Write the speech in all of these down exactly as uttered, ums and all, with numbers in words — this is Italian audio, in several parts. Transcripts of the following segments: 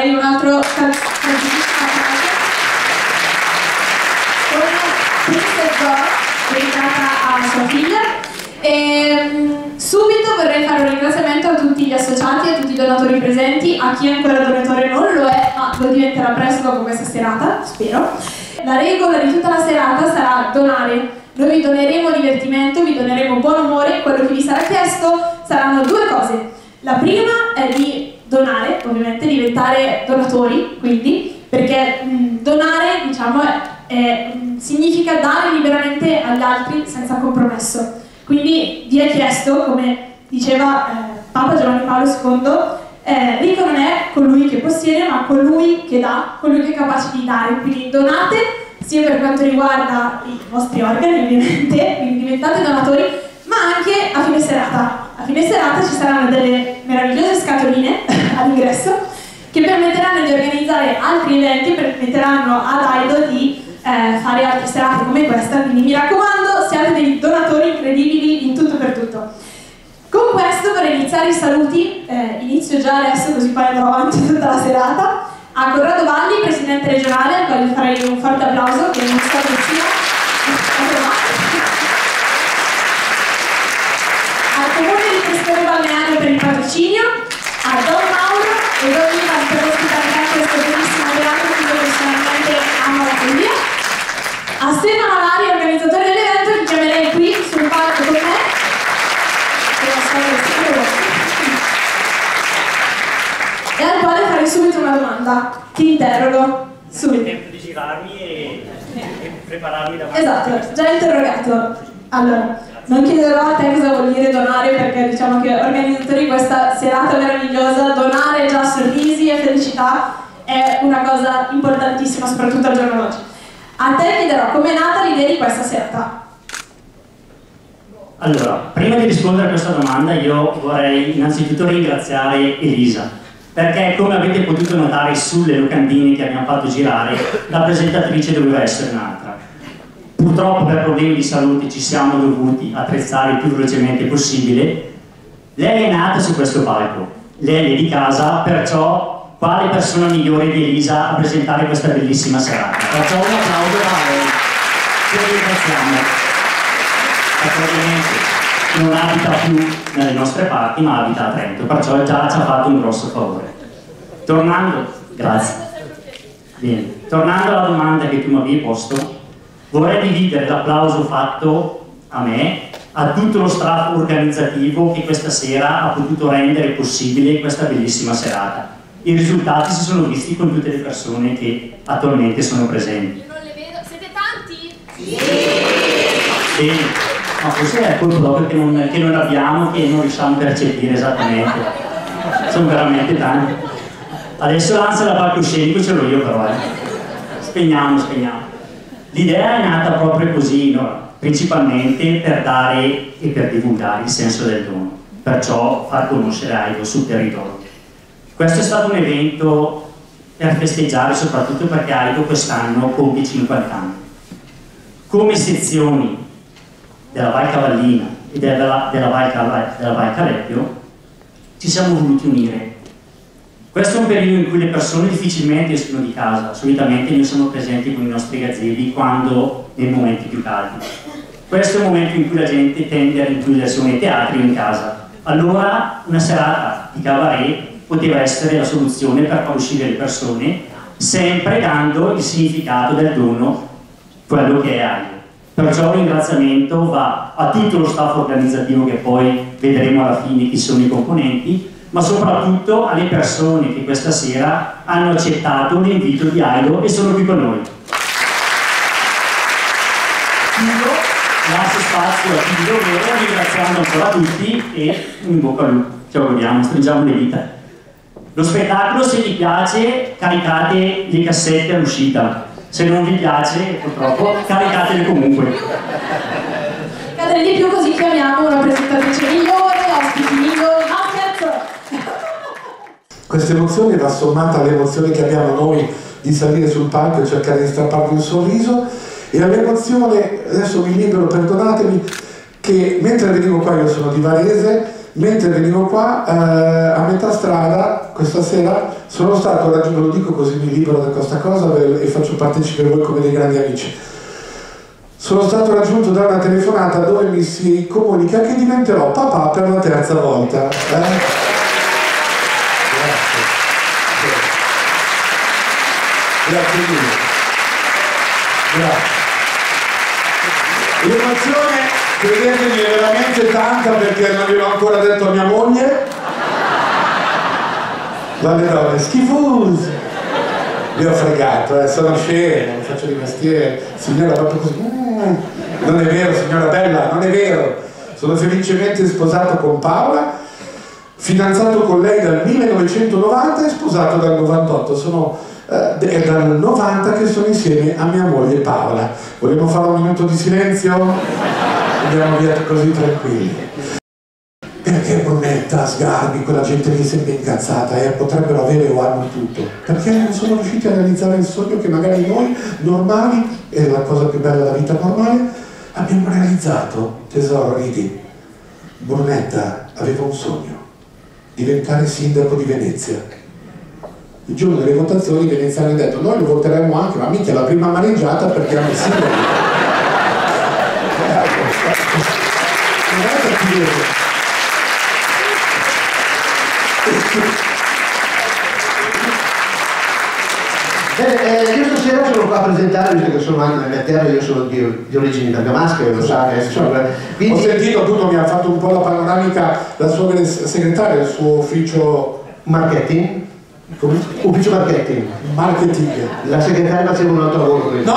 lei un altro con Princess Girl dedicata a sua figlia. E subito vorrei fare un ringraziamento a tutti gli associati e a tutti i donatori presenti, a chi ancora donatore non lo è, ma lo diventerà presto dopo questa serata, spero. La regola di tutta la serata sarà donare. Noi vi doneremo divertimento, vi doneremo buon umore, quello che vi sarà chiesto saranno due cose. La prima è di donare, ovviamente diventare donatori, quindi, perché mh, donare, diciamo, è, è, mh, significa dare liberamente agli altri senza compromesso. Quindi vi è chiesto, come diceva eh, Papa Giovanni Paolo secondo, eh, ricco non è colui che possiede, ma colui che dà, colui che è capace di dare. Quindi donate, sia per quanto riguarda i vostri organi, ovviamente, quindi diventate donatori, ma anche a fine serata. A fine serata ci saranno delle meravigliose scatoline all'ingresso che permetteranno di organizzare altri eventi, permetteranno ad Aido di eh, fare altre serate come questa, quindi mi raccomando, siate dei donatori incredibili in tutto per tutto. Con questo vorrei iniziare i saluti, eh, inizio già adesso così poi andrò avanti tutta la serata. A Corrado Valli, presidente regionale, al quale farei un forte applauso, che non sta vicino. Al comune di Pescara Balneario per il patrocinio, a Don Mauro e Don Ivan per l'ospitalità a questo bellissimo teatro che io personalmente amo la follia. A Stefano Lari, organizzatore dell'evento, che chiamerei qui sul palco con me. Che non so che e al quale farei subito una domanda. Ti interrogo subito. Ho tempo di girarmi e, e prepararmi davanti. Esatto, già interrogato. Allora, non chiederò a te cosa vuol dire donare, perché diciamo che organizzatori di questa serata meravigliosa, donare già sorrisi e felicità è una cosa importantissima, soprattutto al giorno d'oggi. A te chiederò com'è nata l'idea di questa serata. Allora, prima di rispondere a questa domanda io vorrei innanzitutto ringraziare Elisa, perché come avete potuto notare sulle locandine che abbiamo fatto girare, la presentatrice doveva essere un'altra. Purtroppo per problemi di salute ci siamo dovuti attrezzare il più velocemente possibile. Lei è nata su questo palco, lei è di casa, perciò quale persona migliore di Elisa a presentare questa bellissima serata? Faccio un applauso a lei, ci ringraziamo. Naturalmente non abita più nelle nostre parti, ma abita a Trento, perciò già ci ha fatto un grosso favore. Tornando, grazie. Bene, tornando alla domanda che tu mi avevi posto, vorrei dividere l'applauso fatto a me, a tutto lo staff organizzativo che questa sera ha potuto rendere possibile questa bellissima serata. I risultati si sono visti con tutte le persone che attualmente sono presenti. Io non le vedo, siete tanti? Sì! Bene. Ma forse è quello proprio che non, che non abbiamo, che non riusciamo a percepire esattamente. Sono veramente tanti. Adesso l'ansia da palcoscenico ce l'ho io però, eh. Spegniamo, spegniamo. L'idea è nata proprio così, no? Principalmente per dare e per divulgare il senso del dono, perciò far conoscere Aido sul territorio. Questo è stato un evento per festeggiare, soprattutto perché Aido quest'anno compie cinquanta anni. Come sezioni della Val Cavallina e della, della, Val, della Val Calebbio ci siamo voluti unire. Questo è un periodo in cui le persone difficilmente escono di casa, solitamente noi siamo presenti con i nostri gazebi quando nei momenti più caldi. Questo è un momento in cui la gente tende a rinchiudersi nei teatri o in casa. Allora una serata di cabaret poteva essere la soluzione per far uscire le persone, sempre dando il significato del dono, quello che è Aido. Perciò un ringraziamento va a tutto lo staff organizzativo, che poi vedremo alla fine chi sono i componenti, ma soprattutto alle persone che questa sera hanno accettato l'invito di Aido e sono qui con noi. Chiudo, lascio spazio a chi di dovere, ringraziando ancora tutti e in bocca al lupo. Ci auguriamo, stringiamo le dita. Lo spettacolo, se vi piace, caricate le cassette all'uscita. Se non vi piace, purtroppo, caricatele comunque. Cadere di più, così chiamiamo una presentatrice migliore, ospiti migliori, no scherzo! Questa emozione va sommata alle emozioni che abbiamo noi di salire sul palco e cercare di strapparvi un sorriso, e all'emozione, adesso vi libero, perdonatemi, che mentre venivo qua, io sono di Varese, mentre venivo qua, eh, a metà strada, questa sera, sono stato raggiunto, lo dico così mi libero da questa cosa e faccio partecipe voi come dei grandi amici. Sono stato raggiunto da una telefonata dove mi si comunica che diventerò papà per la terza volta. Eh? Grazie mille. Grazie. L'emozione, credetemi, è veramente tanta perché non gliel'ho ancora detto a mia moglie. Dalle donne schifose. Vi ho fregato, eh, sono scemo, non faccio di mestiere. Signora proprio così. Mm, non è vero, signora bella, non è vero. Sono felicemente sposato con Paola, fidanzato con lei dal millenovecentonovanta e sposato dal novantotto. Sono Uh, è dal novanta che sono insieme a mia moglie Paola. Vogliamo fare un minuto di silenzio? Andiamo via così tranquilli. Perché Brunetta, Sgarbi, quella gente lì sembra incazzata e eh, potrebbero avere o hanno tutto? Perché non sono riusciti a realizzare il sogno che magari noi normali, è la cosa più bella della vita normale, abbiamo realizzato. Tesoro, ridi. Brunetta aveva un sogno: diventare sindaco di Venezia. Il giorno delle votazioni i veneziani hanno detto noi lo voteremo anche, ma mica la prima maneggiata perché erano sindaci. Bene, eh, io stasera sono qua a presentare, visto che sono anche nella mia terra, io sono di, di origini bergamasche, lo sa che sono, quindi... Ho sentito appunto, mi ha fatto un po' la panoramica la sua segretaria, il suo ufficio marketing. Come? Ufficio marketing. Marketing. La segretaria faceva un altro lavoro. No!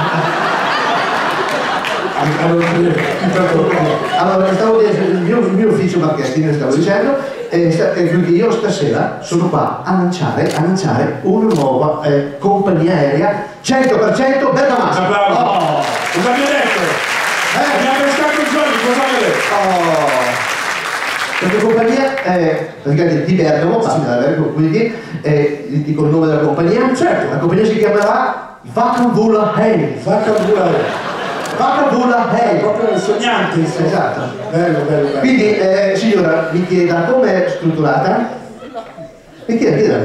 Allora, stavo dicendo, il mio, il mio ufficio marketing, stavo dicendo, e, e quindi io stasera sono qua a lanciare, a lanciare una nuova eh, compagnia aerea cento per cento bergamasca. Applauso! Oh. Cosa mi ha detto? Eh, mi ha pescato i giorni, cosa mi ha detto? Oh. Questa compagnia è praticamente di Bergamo, parte da Bergamo, quindi eh, dico il nome della compagnia. Certo. La compagnia si chiamerà Vakavula Hey. Vakavula Hey. Vakavula Hey. Proprio sognante, insomma. Esatto. Bello, bello, bello. Quindi, eh, signora, mi chieda come è strutturata? Mi chieda, chieda.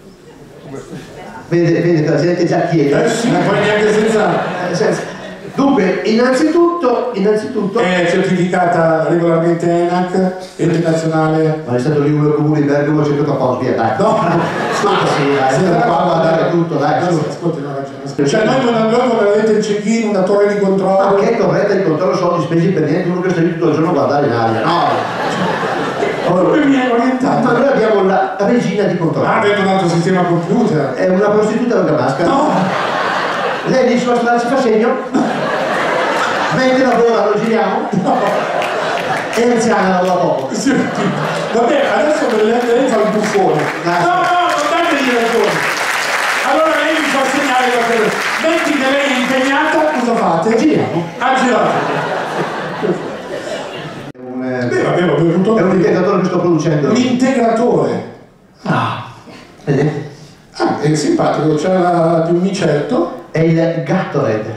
Vede, vede che la gente già chiede. Eh sì, poi neanche senza... Eh, senza. Dunque, innanzitutto, innanzitutto... È certificata regolarmente ENAC, ente nazionale... Ma è stato lì uno comune di Bergamo, c'è tocca poco, via, dai. No! Ma sì, dai, siamo qua a guardare tutto, dai. Ascolti, no, ragione. Cioè, noi non abbiamo veramente il check-in, una torre di controllo... Ma che torretta di controllo, soldi spesi per niente, uno che sta lì tutto il giorno a guardare in aria. No! Come mi è orientato? Ma noi abbiamo la regina di controllo. Ah, avete un altro sistema computer? È una prostituta bergamasca. No! Lei lì sulla strada ci fa segno? Mentre lavora, lo giriamo? No. È anziana, lavora poco. Sì. Vabbè, adesso lei, lei fa il buffone. No, no, non dategli ragione. Allora lei mi fa segnare la cosa. Metti che lei è impegnata, cosa fate? Giriamo. Ah, girate. Un, eh, Beh, vabbè, ho bevuto. è un integratore che sto producendo. Un integratore. Ah. Vedi? Ah, è simpatico, c'è la di un micelto. È il Gatorade.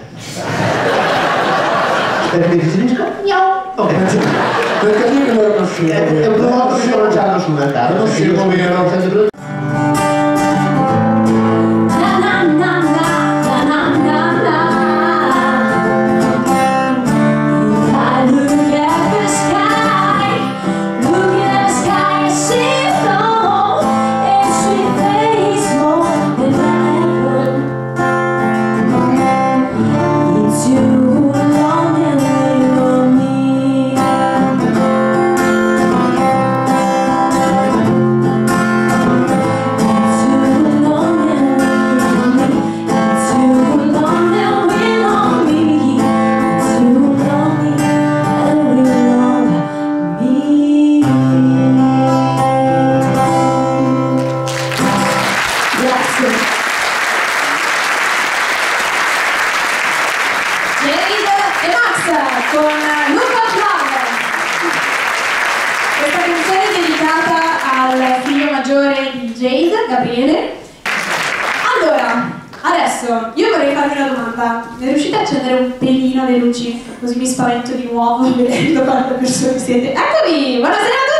Perché ti dico? No. Ok. Perché io non lo scemo. È un prodotto che sto lanciando sul mercato. È uno scemo vero. Gabriele. Allora, adesso io vorrei farvi una domanda. Ne riuscite a accendere un pelino le luci? Così mi spavento di nuovo vedendo quante persone siete. Eccovi! Buonasera a tutti!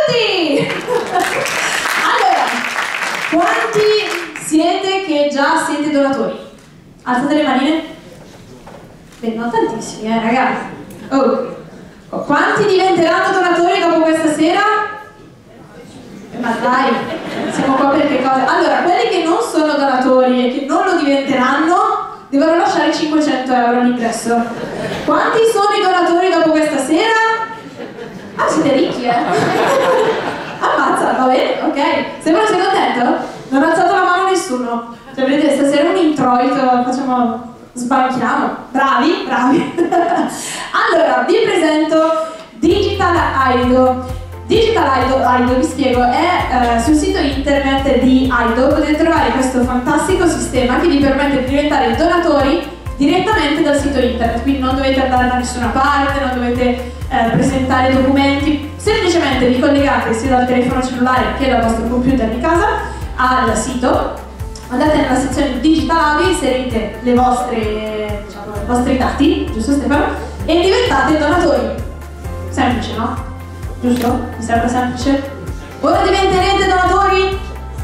tutti! Allora, quanti siete che già siete donatori? Alzate le manine. Beh, non tantissimi, eh, ragazzi. Oh. Quanti diventeranno donatori dopo questa sera? Ma dai, siamo qua per che cosa? Allora, quelli che non sono donatori e che non lo diventeranno devono lasciare cinquecento euro all'ingresso. Quanti sono i donatori dopo questa sera? Ah, siete ricchi, eh? Ammazza, va bene, ok. Sembra sei contento? Non ha alzato la mano nessuno. Cioè, vedete, stasera un introito, facciamo... sbanchiamo. Bravi, bravi. Allora, vi presento Digital Aido. Digital Aido, Aido vi spiego, è eh, sul sito internet di Aido potete trovare questo fantastico sistema che vi permette di diventare donatori direttamente dal sito internet, quindi non dovete andare da nessuna parte, non dovete eh, presentare documenti, semplicemente vi collegate sia dal telefono cellulare che dal vostro computer di casa al sito, andate nella sezione Digital Aido, inserite le vostre, diciamo, i vostri dati, giusto Stefano? E diventate donatori. Semplice, no? Giusto? Mi sembra semplice? Ora diventerete donatori?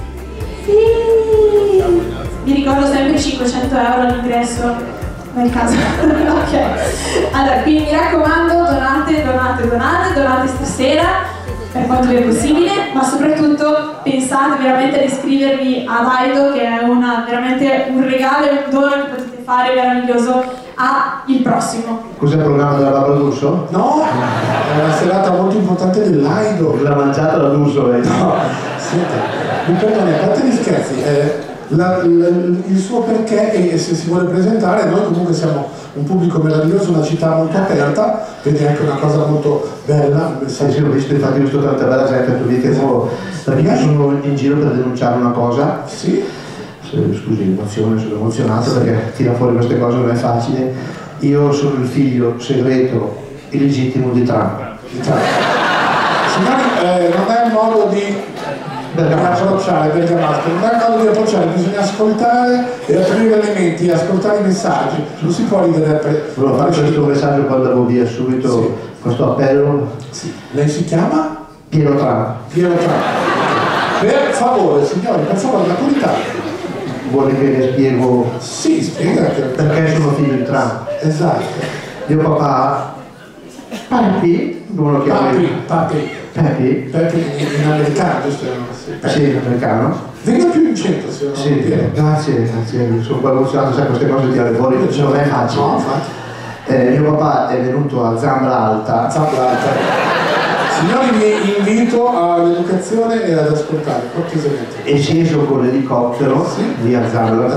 Sì! Vi ricordo sempre cinquecento euro all'ingresso nel caso. Ok. Allora, quindi mi raccomando, donate, donate, donate, donate stasera per quanto vi è possibile, ma soprattutto pensate veramente ad iscrivervi ad Aido, che è una, veramente un regalo e un dono che potete fare meraviglioso a il prossimo. Cos'è il programma della Barbara D'Urso? No, è una serata molto importante dell'Aido. L'ha mangiata la D'Urso lei? No, senta, mi perdoni, a parte gli scherzi, eh, la, la, il suo perché e se si vuole presentare, noi comunque siamo un pubblico meraviglioso, una città molto aperta, vedi anche una cosa molto bella. Sì, sì, ho visto, infatti ho visto tanta bella gente per lì che sono, perché io sono in giro per denunciare una cosa. Sì. Scusi, emozione, sono emozionato perché tira fuori queste cose non è facile. Io sono il figlio segreto illegittimo di Trump. Di Trump. Signori, eh, non è un modo di approcciare, bergamasco, non è un modo di approcciare, bisogna ascoltare e aprire le menti, ascoltare i messaggi, non si può ridere per... Volevo fare questo messaggio quando andavo via subito, sì. Questo appello. Sì. Lei si chiama? Piero Trump. Piero Trump. Per favore, signori, per favore, la purità. Vuole che le spiego? Sì, spiega che... Perché sono figlio di Trump. Esatto. Mio papà, Papi, come lo chiami? Papi, Papi. Papi in, in americano, giusto? Sì, sì, in americano. Venga più in centro, se non sì, grazie, grazie, sono qua emozionato, sai queste cose tirare fuori, non è facile. No, infatti. Eh, mio papà è venuto a Zambra Alta. Zambra Alta. Signori, vi invito all'educazione e ad ascoltare, cortesemente. È sceso con l'elicottero, sì. Lì a Zambra,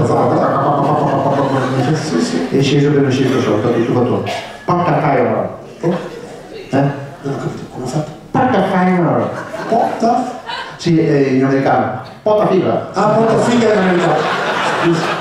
sì, sì. È sceso per il sceso sotto, ha tutto fatto. Porta Cairo. Oh. Eh? Non ho capito, come ha fatto? Porta Cairo. Porta? Sì, è in americano. Porta figa. Ah, porta figa in americano. Scusa.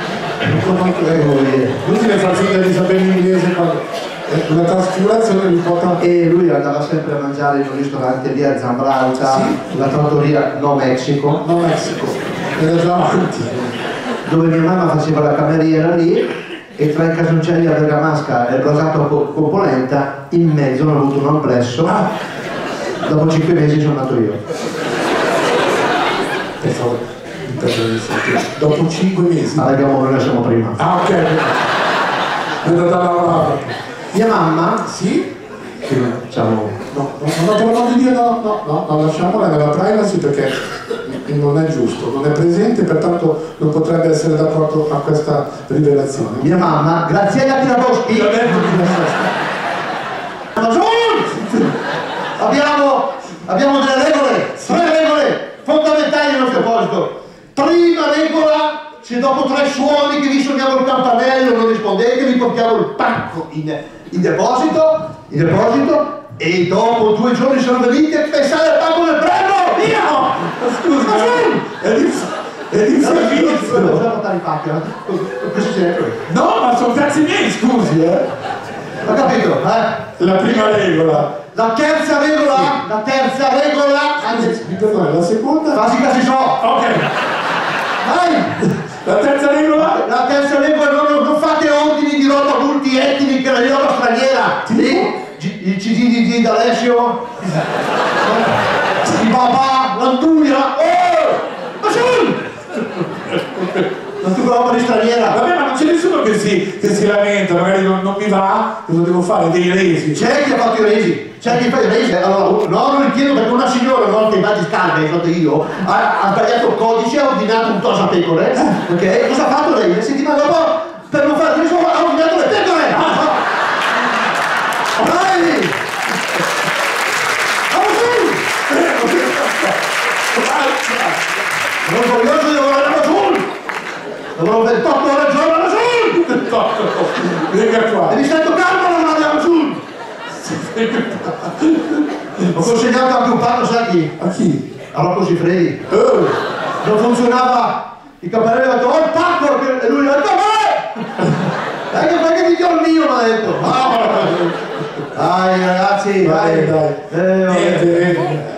Lui deve far finta di sapere l'inglese quando... Una trasfigurazione mi porta... E lui andava sempre a mangiare in un ristorante lì a Zambra Alta, sì. La trattoria No Mexico. No Mexico, era già avanti. Dove mia mamma faceva la cameriera lì e tra i casoncelli a bergamasca e il blasato con polenta in mezzo hanno avuto un amplesso. Ah. Dopo cinque mesi sono nato io. Per favore, dopo cinque mesi? Allarghiamo, noi ne siamo prima. Ah, ok. Vedo da lavorare. Mia mamma? Sì? Sì, diciamo... No, no, no, per l'amor di Dio, no, no, no, no, lasciamola nella privacy perché non è giusto, non è presente, pertanto non potrebbe essere d'accordo a questa rivelazione. Mia mamma, Graziella Tiraboschi, abbiamo, abbiamo delle regole, sì. Tre regole fondamentali nel nostro deposito. Prima regola, se dopo tre suoni che vi suoniamo il campanello non rispondete, vi portiamo il pacco in, in deposito, in deposito, e dopo due giorni sono venuti a pensare al pacco del premio, via! Ma scusa, è difficile. È difficile. Non devo portare i pacchi, questo c'è dentro. No, ma sono cazzi miei, scusi, eh! Ho capito, eh? La prima regola. La terza regola, sì. La terza regola, anzi, mi perdoni, la seconda? Quasi quasi so! Ok! Vai! La terza regola? La terza regola, non, non fate ordini di roba multietnica, di roba straniera! Sì? il C D di, di D'Alessio, il papà, l'Antuia, oh! Ma su! Non tu roba di straniera. Vabbè, ma non c'è nessuno che si, che si lamenta, magari non, non mi va, cosa devo fare? Dei resi. C'è chi ha fatto i resi, c'è chi fa i resi. Allora, no, non chiedo perché una signora, una volta in Val di Scalve, hai fatto io, ha, ha sbagliato il codice, ha ordinato un tosapecore, ok? Cosa ha fatto lei? La settimana dopo, per non fare il ha ordinato le pecore! Vai! Non voglioso devo andare sul! Devono ventotto ore al giorno alla sul! ventotto! Venga qua! Devi stare toccando la mano alla sul! Ho consegnato anche un panno, sai chi? A chi? A Rocco Siffredi. Oh. Non funzionava il campanello, ha detto, oh il pacco! E lui ha detto, ma! Dai che fai che ti do il mio, mi ha detto! Dai ragazzi, Dai, dai! dai! Eh, vabbè. Niente, niente!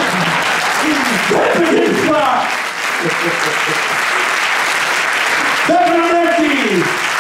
Vieni qua! Stefano Netti!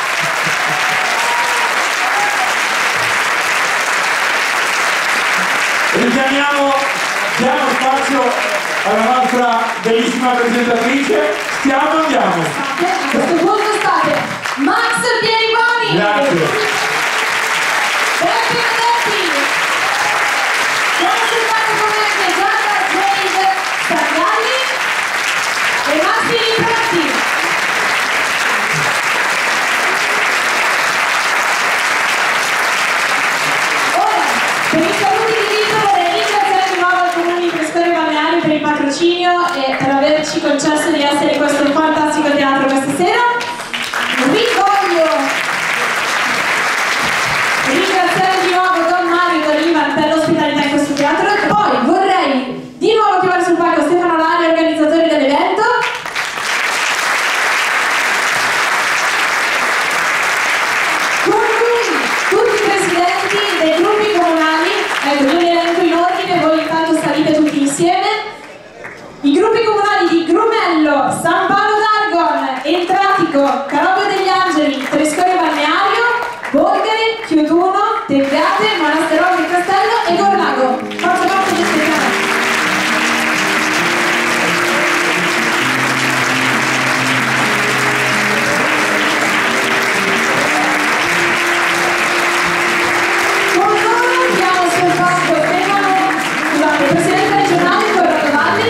Richiamiamo, diamo spazio alla nostra bellissima presentatrice. Stiamo, andiamo! State, a questo punto state Max Pieriboni! Grazie! Beppe Benedetti! Siamo ascoltati come anche Gianna Jade Sargalli e Massi Lipretti! Ora, per i saluti di dito vorrei ringraziare di nuovo il Comune di Pescore Balneari per il patrocinio e per averci concesso di essere in questo fantastico teatro questa sera. Vi voglio ringraziare di nuovo Don Mario D'Oliva per l'ospitalità in questo teatro e poi vorrei di nuovo chiamare sul palco Stefano Lari, organizzatore dell'evento. Con lui tutti i presidenti dei gruppi comunali, ecco io li elenco in ordine, voi intanto salite tutti insieme. I gruppi comunali di Grumello, San Paolo d'Argon, Entratico, Carobio degli Angeli, Trescore Balneario, Bolgari, Chiuduno, Tegate, Monasterolo di Castello e Gorlago. Forza parte del spettacolo. Con loro abbiamo sul palco Stefano, scusate, il presidente regionale Corrado Valli.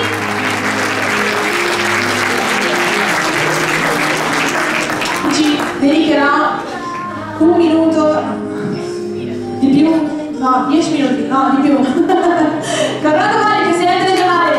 Ci dedicherà un minuto di più, no, dieci minuti, no, di più. Corrado Valli, presidente regionale.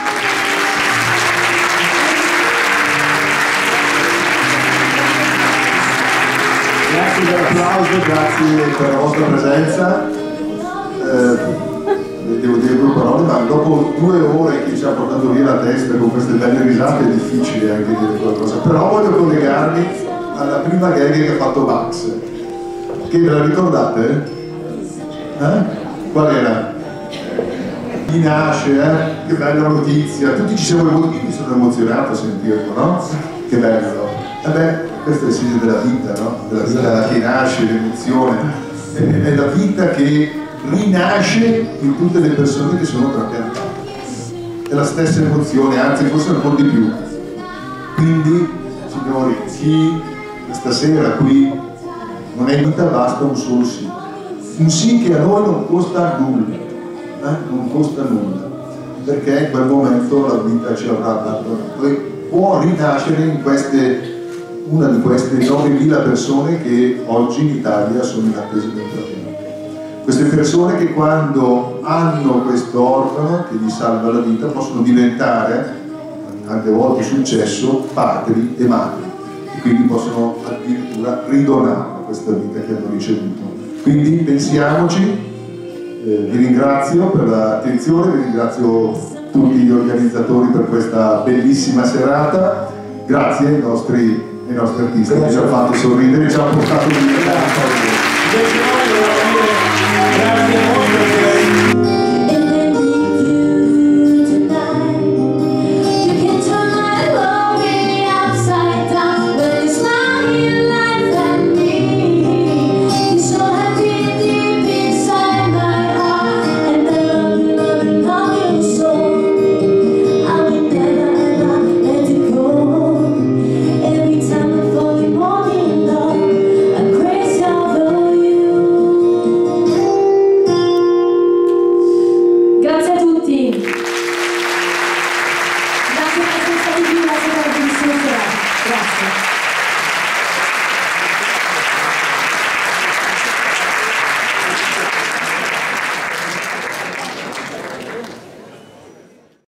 Grazie dell'applauso, grazie per la vostra presenza. Eh, devo dire due parole, ma dopo due ore che ci ha portato via la testa con queste belle risate è difficile anche dire qualcosa. Però voglio collegarmi alla prima gag che ha fatto Max. Che ve la ricordate? Eh? Qual era? Chi nasce, eh? Che bella notizia, tutti ci siamo emozionati, mi sono emozionato a sentirlo, no? Che bello. E beh, questo è il segno della vita, no? Della vita che nasce, l'emozione. È, è la vita che rinasce in tutte le persone che sono trapiantate. È la stessa emozione, anzi forse un po' di più. Quindi, signori, chi stasera qui non è vita, basta un solo sì. Un sì che a noi non costa nulla, eh? Non costa nulla, perché in quel momento la vita ci avrà dato e può rinascere in queste, una di queste novemila persone che oggi in Italia sono in attesa di un trapianto. Queste persone che quando hanno questo organo che gli salva la vita possono diventare, anche a volte è successo, padri e madri, e quindi possono addirittura ridonare questa vita che hanno ricevuto. Quindi pensiamoci, eh, vi ringrazio per l'attenzione, vi ringrazio tutti gli organizzatori per questa bellissima serata, grazie ai nostri, ai nostri artisti che ci hanno fatto sorridere e ci hanno portato via.